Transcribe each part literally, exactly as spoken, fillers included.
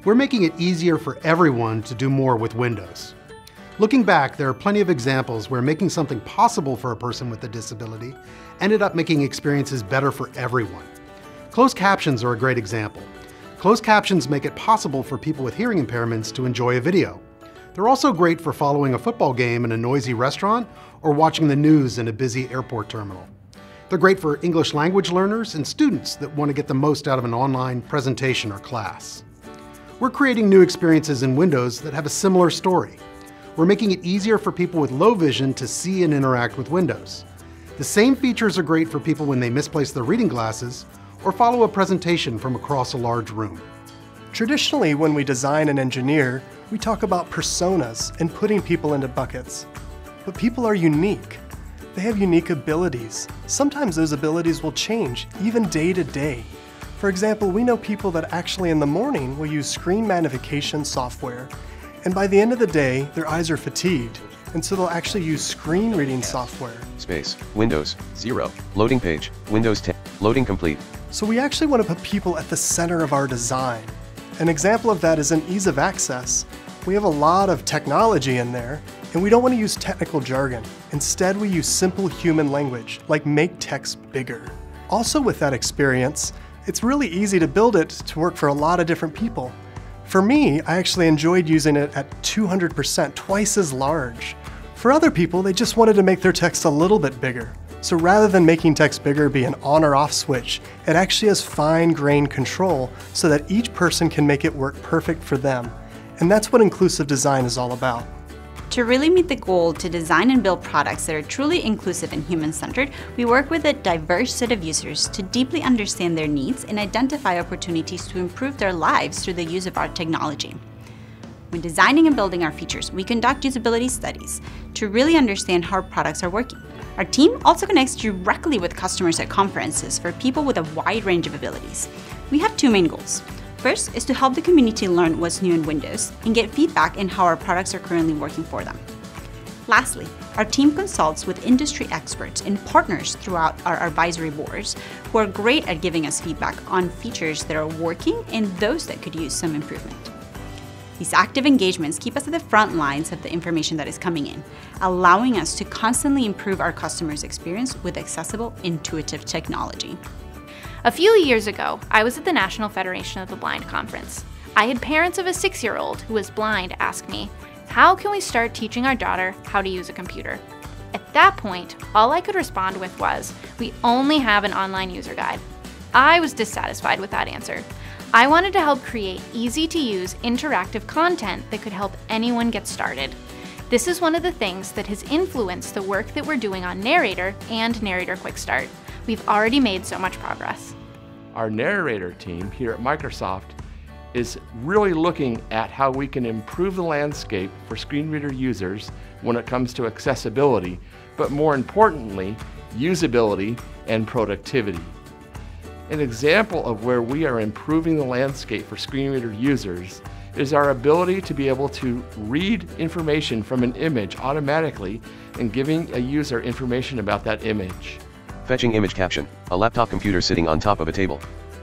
We're making it easier for everyone to do more with Windows. Looking back, there are plenty of examples where making something possible for a person with a disability ended up making experiences better for everyone. Closed captions are a great example. Closed captions make it possible for people with hearing impairments to enjoy a video. They're also great for following a football game in a noisy restaurant or watching the news in a busy airport terminal. They're great for English language learners and students that want to get the most out of an online presentation or class. We're creating new experiences in Windows that have a similar story. We're making it easier for people with low vision to see and interact with Windows. The same features are great for people when they misplace their reading glasses or follow a presentation from across a large room. Traditionally, when we design and engineer, we talk about personas and putting people into buckets. But people are unique. They have unique abilities. Sometimes those abilities will change, even day to day. For example, we know people that actually in the morning will use screen magnification software, and by the end of the day, their eyes are fatigued, and so they'll actually use screen reading software. Space, Windows, zero, loading page, Windows ten, loading complete. So we actually want to put people at the center of our design. An example of that is in ease of access. We have a lot of technology in there, and we don't want to use technical jargon. Instead, we use simple human language, like make text bigger. Also with that experience, it's really easy to build it to work for a lot of different people. For me, I actually enjoyed using it at two hundred percent, twice as large. For other people, they just wanted to make their text a little bit bigger. So rather than making text bigger be an on or off switch, it actually has fine-grained control so that each person can make it work perfect for them. And that's what inclusive design is all about. To really meet the goal to design and build products that are truly inclusive and human-centered, we work with a diverse set of users to deeply understand their needs and identify opportunities to improve their lives through the use of our technology. When designing and building our features, we conduct usability studies to really understand how our products are working. Our team also connects directly with customers at conferences for people with a wide range of abilities. We have two main goals. First is to help the community learn what's new in Windows and get feedback in how our products are currently working for them. Lastly, our team consults with industry experts and partners throughout our advisory boards who are great at giving us feedback on features that are working and those that could use some improvement. These active engagements keep us at the front lines of the information that is coming in, allowing us to constantly improve our customers' experience with accessible, intuitive technology. A few years ago, I was at the National Federation of the Blind conference. I had parents of a six-year-old who was blind ask me, how can we start teaching our daughter how to use a computer? At that point, all I could respond with was, we only have an online user guide. I was dissatisfied with that answer. I wanted to help create easy-to-use interactive content that could help anyone get started. This is one of the things that has influenced the work that we're doing on Narrator and Narrator Quick Start. We've already made so much progress. Our Narrator team here at Microsoft is really looking at how we can improve the landscape for screen reader users when it comes to accessibility, but more importantly, usability and productivity. An example of where we are improving the landscape for screen reader users is our ability to be able to read information from an image automatically and giving a user information about that image. Fetching image caption, a laptop computer sitting on top of a table.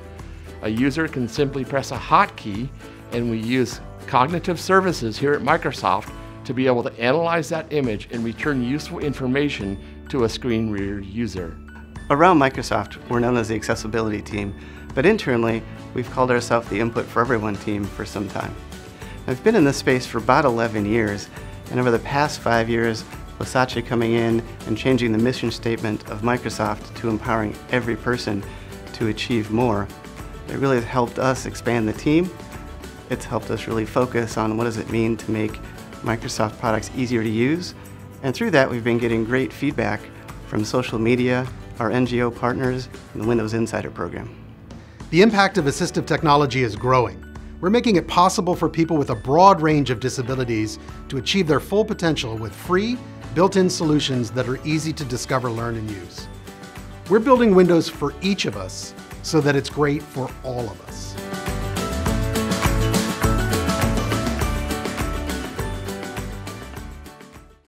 A user can simply press a hotkey, and we use cognitive services here at Microsoft to be able to analyze that image and return useful information to a screen reader user. Around Microsoft, we're known as the accessibility team, but internally, we've called ourselves the Input for Everyone team for some time. I've been in this space for about eleven years, and over the past five years, with Satya coming in and changing the mission statement of Microsoft to empowering every person to achieve more, it really has helped us expand the team. It's helped us really focus on what does it mean to make Microsoft products easier to use, and through that we've been getting great feedback from social media, our N G O partners, and the Windows Insider program. The impact of assistive technology is growing. We're making it possible for people with a broad range of disabilities to achieve their full potential with free, built-in solutions that are easy to discover, learn, and use. We're building Windows for each of us so that it's great for all of us.